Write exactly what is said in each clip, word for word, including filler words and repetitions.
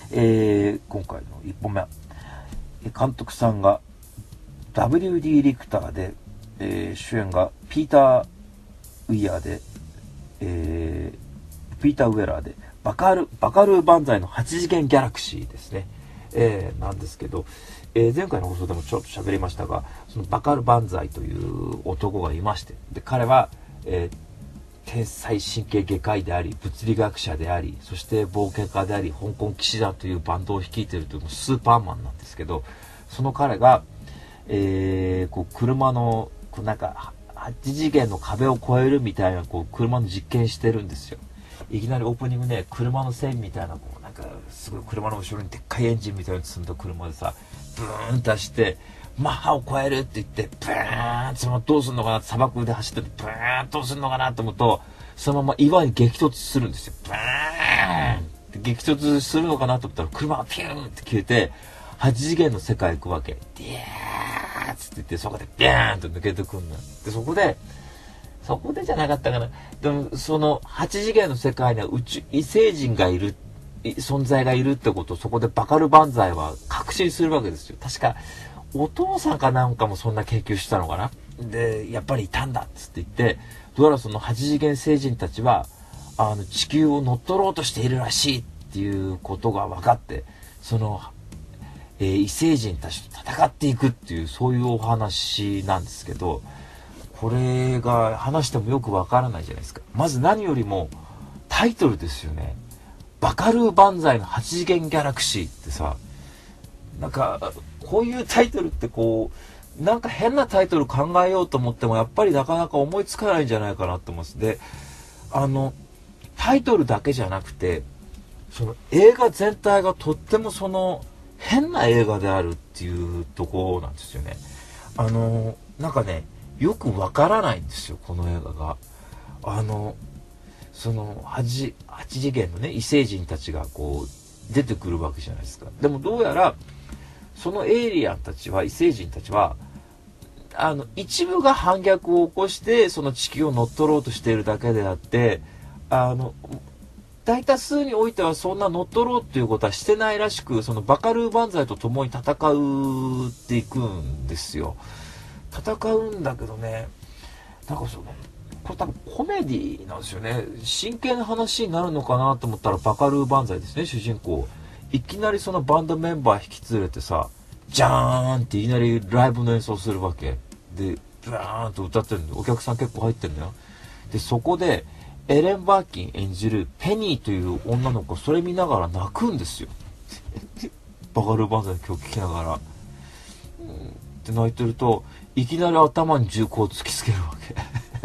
えー、今回のいっぽんめ、監督さんが ダブリューディー リクターで、えー、主演がピーター・ウィアーで、えー、ピーター・ウェラーでバカルバカルー万歳のはち次元ギャラクシーですね、えー、なんですけど、えー、前回の放送でもちょっと喋りましたが、そのバカル万歳という男がいまして、で彼は、えー天才神経外科医であり物理学者であり、そして冒険家であり香港騎士団というバンドを率いているというスーパーマンなんですけど、その彼が、えー、こう車のこうなんかはち次元の壁を越えるみたいなこう車の実験してるんですよ。いきなりオープニングね、車の線みたいなこうなんかすごい車の後ろにでっかいエンジンみたいなの積んだ車でさ、ブーン出してマッハを超えるって言ってブーン、そのままどうするのかな、砂漠で走っててブーンどうするのかなと思うと、そのまま岩に激突するんですよ。ブーンって激突するのかなと思ったら車がピューンって消えてはち次元の世界行くわけ。ディーッつって言って、そこでビャーンと抜けてくんの。でそこでそこでじゃなかったかな、でもそのはち次元の世界には宇宙異星人がいる存在がいるってことをそこでバカル万歳は確信するわけですよ。確かお父さんかなんかもそんな研究したのかな。でやっぱりいたんだっつって言って、どうやらそのはち次元星人たちはあの地球を乗っ取ろうとしているらしいっていうことが分かって、その、えー、異星人たちと戦っていくっていう、そういうお話なんですけど、これが話してもよく分からないじゃないですか。まず何よりもタイトルですよね。バカルー万歳のはち次元ギャラクシーってさ、なんかこういうタイトルってこうなんか変なタイトル考えようと思ってもやっぱりなかなか思いつかないんじゃないかなと思います。で、あのタイトルだけじゃなくてその映画全体がとってもその変な映画であるっていうところなんですよね。あのなんかね、よくわからないんですよ、この映画が。あのその 8, 8次元のね異星人たちがこう出てくるわけじゃないですか。でもどうやらそのエイリアンたちは異星人たちはあの一部が反逆を起こしてその地球を乗っ取ろうとしているだけであって、あの大多数においてはそんな乗っ取ろうっていうことはしてないらしく、そのバカルー万歳と共に戦うっていくんですよ。戦うんだけどね、なんかそのこれ多分コメディなんですよね。真剣な話になるのかなと思ったらバカルー万歳ですね、主人公。いきなりそのバンドメンバー引き連れてさ、ジャーンっていきなりライブの演奏するわけで、ブーンと歌ってるんで、お客さん結構入ってるんだよ。でそこでエレン・バーキン演じるペニーという女の子、それ見ながら泣くんですよ。バカルー万歳の曲聴きながら、うん、って泣いてるといきなり頭に銃口を突きつけるわけ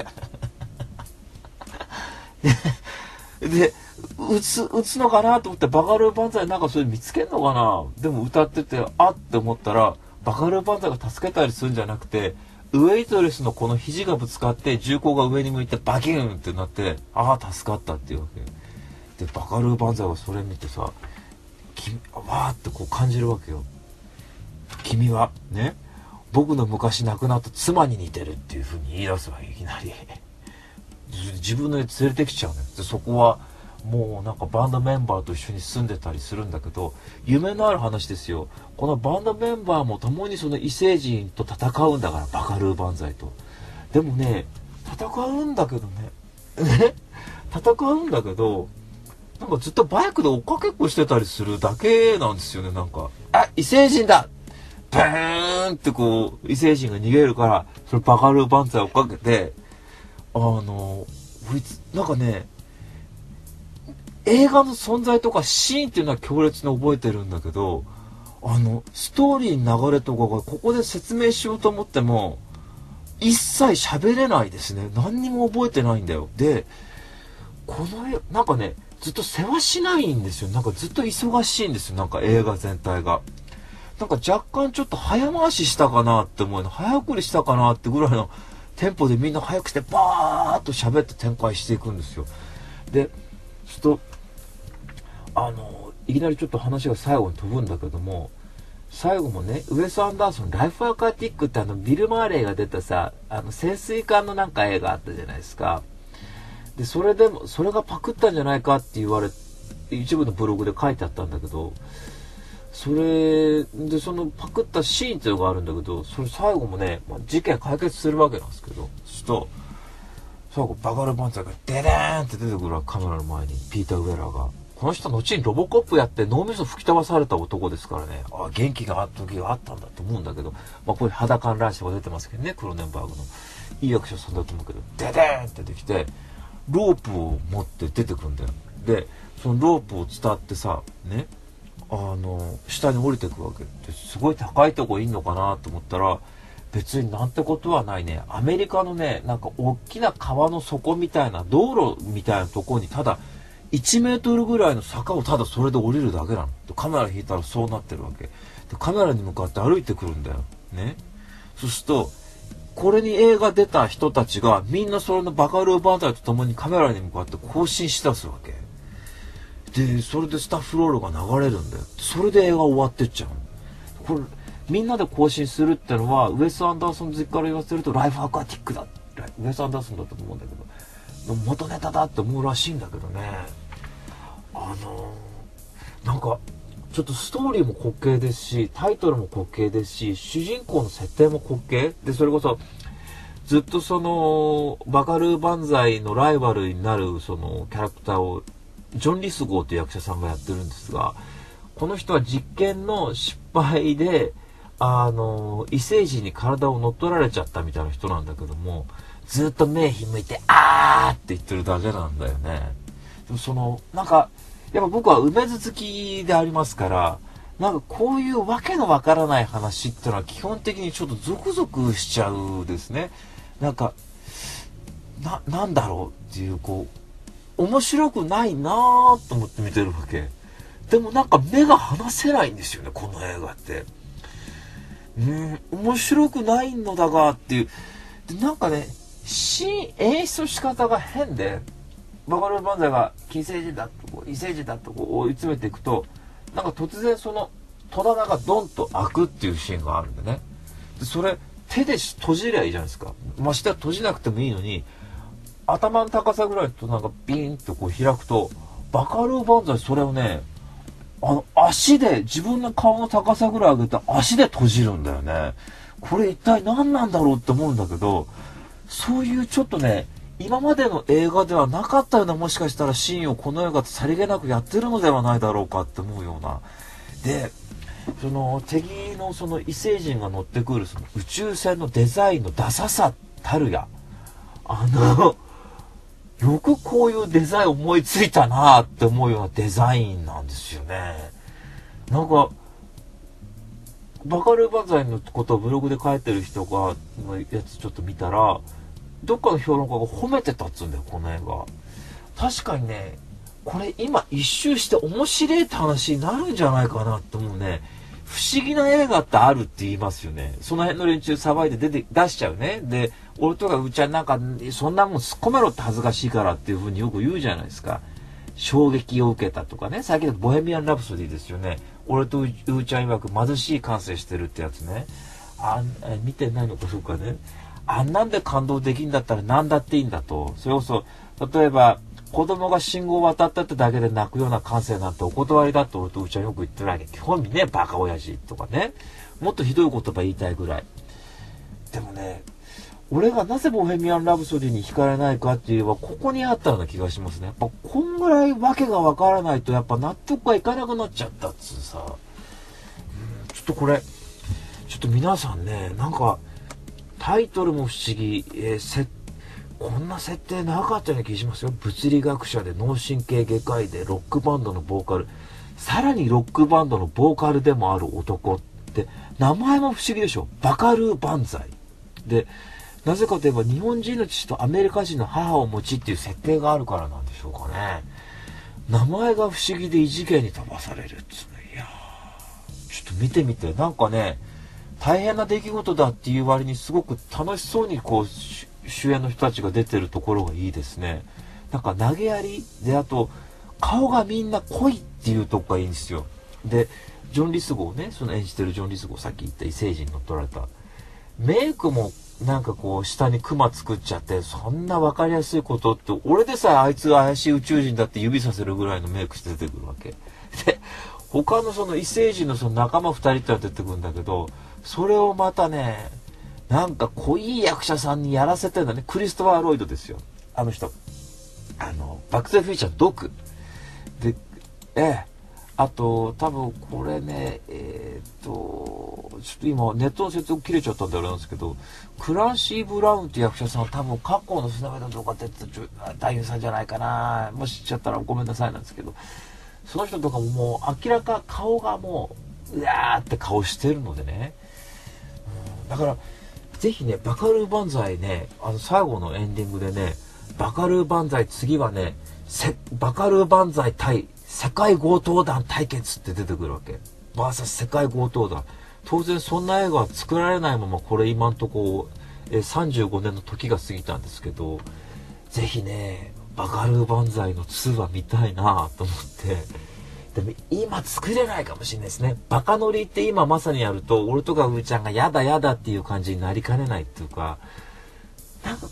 で, で打つ打つのかなと思って、バカルー万歳なんかそれ見つけんのかな。でも歌っててあって思ったら、バカルー万歳が助けたりするんじゃなくて、ウエイトレスのこの肘がぶつかって銃口が上に向いてバキュンってなって、ああ助かったっていうわけで、バカルー万歳はそれ見てさ、わーってこう感じるわけよ。君はね、僕の昔亡くなった妻に似てるっていう風に言い出すわけ、いきなり自分の家連れてきちゃうのよ。でそこはもうなんかバンドメンバーと一緒に住んでたりするんだけど、夢のある話ですよ。このバンドメンバーも共にその異星人と戦うんだから、バカルー万歳と。でもね、戦うんだけどねね戦うんだけどなんかずっとバイクで追っかけっこしてたりするだけなんですよね。なんかあ異星人だブーンってこう異星人が逃げるから、それバカルー万歳を追っかけて、あのなんかね、映画の存在とかシーンっていうのは強烈に覚えてるんだけど、あのストーリーの流れとかがここで説明しようと思っても一切喋れないですね。何にも覚えてないんだよ。でこの絵なんかね、ずっと世話しないんですよ。なんかずっと忙しいんですよ、なんか映画全体が。なんか若干ちょっと早回ししたかなって思うの、早送りしたかなってぐらいのテンポでみんな早くしてバーッと喋って展開していくんですよ。でちょっとあのいきなりちょっと話が最後に飛ぶんだけども、最後もね、ウエス・アンダーソンライフアクアティックってあのビル・マーレーが出たさ、あの潜水艦のなんか映画あったじゃないですか。でそれでもそれがパクったんじゃないかって言われ一部のブログで書いてあったんだけど、それでそのパクったシーンっていうのがあるんだけど、それ最後もね、まあ、事件解決するわけなんですけど、そうすると最後バカルバンザイがデデーンって出てくるわ、カメラの前にピーター・ウェラーが。この人後にロボコップやって脳みそ吹き飛ばされた男ですからね、あ元気があった時があったんだと思うんだけど、まあこれ裸観覧車が出てますけどね、クロネンバーグのいい役者さんだと思うけど、デデーンって出てきてロープを持って出てくるんだよ。でそのロープを伝ってさね、あの下に降りてくわけで、すごい高いとこいんのかなと思ったら、別になんてことはないね。アメリカのね、なんか大きな川の底みたいな道路みたいなところにただいちメートルぐらいの坂をただそれで降りるだけなの。カメラ引いたらそうなってるわけで、カメラに向かって歩いてくるんだよね。そうするとこれに映画出た人たちがみんなそれのバカルーバーザイとともにカメラに向かって更新しだすわけで、それでスタッフロールが流れるんだよ。それで映画終わってっちゃう。これみんなで更新するってのはウエス・アンダーソン好きから言わせるとライフアクアティックだ、ウエス・アンダーソンだと思うんだけど元ネタだって思うらしいんだけどね。あのー、なんかちょっとストーリーも滑稽ですし、タイトルも滑稽ですし、主人公の設定も滑稽で、それこそずっとそのバカルー万歳のライバルになるそのキャラクターをジョン・リスゴーという役者さんがやってるんですが、この人は実験の失敗であの異星人に体を乗っ取られちゃったみたいな人なんだけども、ずっと目ひむいてあーって言ってるだけなんだよね。でもそのなんかやっぱ僕は梅津好きでありますから、なんかこういうわけのわからない話っていうのは基本的にちょっとゾクゾクしちゃうですね。なんかな、なんだろうっていう、こう面白くないなーと思って見てるわけでも、なんか目が離せないんですよね、この映画って。うーん面白くないのだがっていうで、なんかねシーン演出の仕方が変で、バカルー万歳が金星人だとこう異星人だとこう追い詰めていくと、なんか突然その戸棚がドンと開くっていうシーンがあるんでね。でそれ手で閉じりゃいいじゃないですか。ましては閉じなくてもいいのに、頭の高さぐらいとなんかビーンとこう開くと、バカルー万歳それをね、あの足で自分の顔の高さぐらい上げて足で閉じるんだよね。これ一体何なんだろうって思うんだけど、そういうちょっとね今までの映画ではなかったような、もしかしたらシーンをこの映画とさりげなくやってるのではないだろうかって思うような。でその敵のその異星人が乗ってくるその宇宙船のデザインのダサさたるや、あのよくこういうデザイン思いついたなって思うようなデザインなんですよね。なんかバカルー万歳のことをブログで書いてる人がのやつちょっと見たら、どっかの評論家が褒めてたっつうんだよ、この映画。確かにね、これ今一周して面白いって話になるんじゃないかなって思うね。不思議な映画ってあるって言いますよね。その辺の連中騒いで出て出しちゃうね。で俺とかうちはなんかそんなもん突っ込めろって恥ずかしいからっていう風によく言うじゃないですか。衝撃を受けたとかね。最近のボヘミアン・ラプソディですよね。俺とうーちゃん曰く貧しい感性してるってやつね。あん見てないのかそうかね。あんなんで感動できんだったら何だっていいんだと。それこそ例えば子供が信号を渡ったってだけで泣くような感性なんてお断りだって俺とうちはよく言ってるわけ。基本にね、バカ親父とかね、もっとひどい言葉言いたいぐらい。でもね、俺がなぜボヘミアン・ラブソディに惹かれないかっていうのはここにあったような気がしますね。やっぱこんぐらいわけがわからないとやっぱ納得がいかなくなっちゃったっつうさ。うん、ちょっとこれちょっと皆さんね、なんかタイトルも不思議、えー、設こんな設定なかったような気がしますよ。物理学者で脳神経外科医でロックバンドのボーカル、さらにロックバンドのボーカルでもある男って名前も不思議でしょ。バカルー万歳で、なぜかといえば日本人の父とアメリカ人の母を持ちっていう設定があるからなんでしょうかね。名前が不思議で異次元に飛ばされるっつうね。いやーちょっと見てみて、なんかね大変な出来事だっていう割にすごく楽しそうにこう主演の人たちが出てるところがいいですね。なんか投げやりで、あと顔がみんな濃いっていうとこがいいんですよ。でジョン・リスゴーね、その演じてるジョン・リスゴー、さっき言った異星人に乗っ取られたメイクもなんかこう下にクマ作っちゃって、そんな分かりやすいことって、俺でさえあいつ怪しい宇宙人だって指させるぐらいのメイクして出てくるわけで、他のその異星人のその仲間ふたりってのは出てくるんだけど、それをまたね、なんか濃い役者さんにやらせてんだね。クリストファー・ロイドですよ、あの人。あのバック・トゥ・ザ・フューチャードクで、ええ、あと多分これね、えー、っとちょっと今ネットの接続切れちゃったんであれなんですけど、クランシー・ブラウンって役者さん、多分過去のスナメダとかって男優さんじゃないかな、もし知っちゃったらごめんなさいなんですけど、その人とかももう明らか顔がもううわーって顔してるのでね、うん、だからぜひね、バカルー万歳ね、あの最後のエンディングでね、バカルー万歳、次はね、バカルー万歳対世界強盗団対決って出てくるわけ。バーサス世界強盗団。当然そんな映画は作られないまま、これ今んとこえさんじゅうごねんの時が過ぎたんですけど、ぜひね、バカルー万歳のツーは見たいなと思って。でも今作れないかもしれないですね。バカノリって今まさにやると、俺とかうーちゃんがやだやだっていう感じになりかねないっていうか、なんか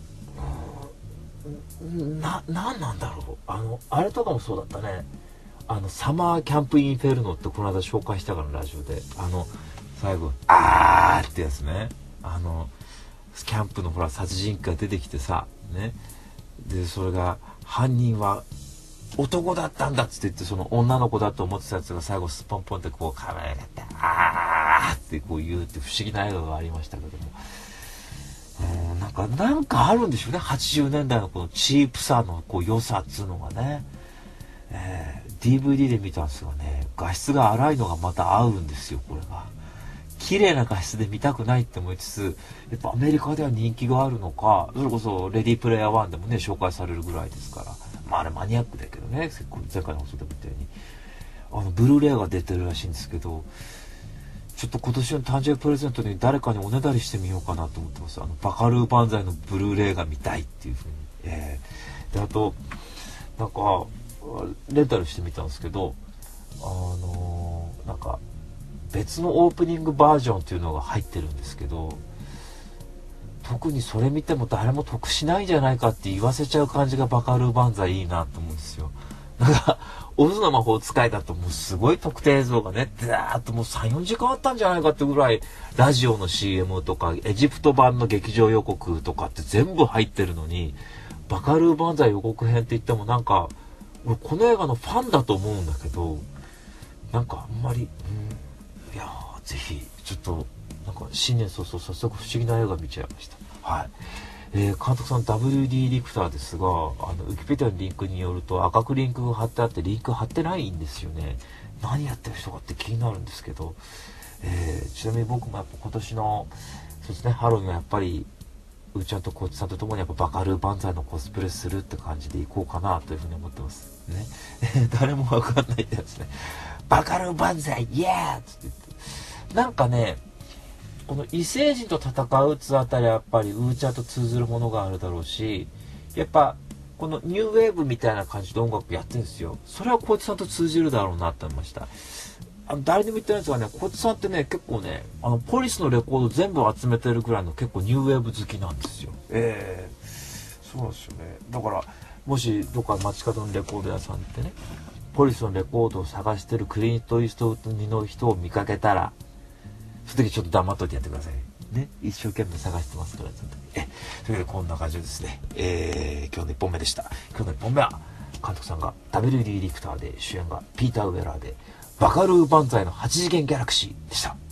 な、なんなんだろう、あのあれとかもそうだったね。あのサマーキャンプインフェルノってこの間紹介したからラジオで、あの最後あーってやつね、あのキャンプのほら殺人鬼が出てきてさね、でそれが犯人は男だったんだっつって言って、その女の子だと思ってたやつが最後スポンポンってこうカメラやってあーってこう言うって不思議な映画がありましたけども、うん、なんかなんかあるんでしょうね、はちじゅうねんだいのこのチープさのこう良さっつうのがね、えー、ディーブイディー で見たんですがね、画質が荒いのがまた合うんですよ。これが綺麗な画質で見たくないって思いつつ、やっぱアメリカでは人気があるのか、それこそレディープレイヤーワンでもね紹介されるぐらいですから、まああれマニアックだけどね、前回の放送でも言ったようにあのブルーレイが出てるらしいんですけど、ちょっと今年の誕生日プレゼントに誰かにおねだりしてみようかなと思ってます。あのバカルー万歳のブルーレイが見たいっていうふうに、えー、であとなんかレンタルしてみたんですけど、あのー、なんか別のオープニングバージョンっていうのが入ってるんですけど、特にそれ見ても誰も得しないんじゃないかって言わせちゃう感じがバカルー万歳いいなと思うんですよ。なんかオズの魔法使いだともうすごい特定映像がねダーッともう さんよじかんあったんじゃないかってぐらい、ラジオの シーエム とかエジプト版の劇場予告とかって全部入ってるのに、バカルー万歳予告編って言ってもなんか俺この映画のファンだと思うんだけど、なんかあんまり、うん、いやーぜひちょっとなんか新年早々早速不思議な映画見ちゃいました。はい、えー、監督さん ダブリューディー リクターですが、あのウィキペディアのリンクによると赤くリンクが貼ってあってリンク貼ってないんですよね。何やってる人かって気になるんですけど、えー、ちなみに僕もやっぱ今年のそうですねハロウィンはやっぱりうーちゃんとこっちさんとともにやっぱバカルー万歳のコスプレするって感じでいこうかなというふうに思ってますね。誰もわかんないってやつね。バカルー万歳イエーって言ってなんかね、この異星人と戦うつあたりはやっぱりうーちゃんと通ずるものがあるだろうし、やっぱこのニューウェーブみたいな感じで音楽やってるんですよ。それはこいつさんと通じるだろうなって思いました。あの誰にも言ってないんですがね、こいつさんってね結構ねあのポリスのレコード全部集めてるぐらいの結構ニューウェーブ好きなんですよ。ええー、そうなんですよね。だからもしどっか街角のレコード屋さんってねポリスのレコードを探してるクリント・イーストウッドの人を見かけたら、その時ちょっと黙っといてやってくださいね。一生懸命探してますから。えというわけでこんな感じでですね、えー、今日のいっぽんめでした。今日のいっぽんめは監督さんが ダブリューディー リクターで主演がピーター・ウェラーでバカルー万歳のはち次元ギャラクシーでした。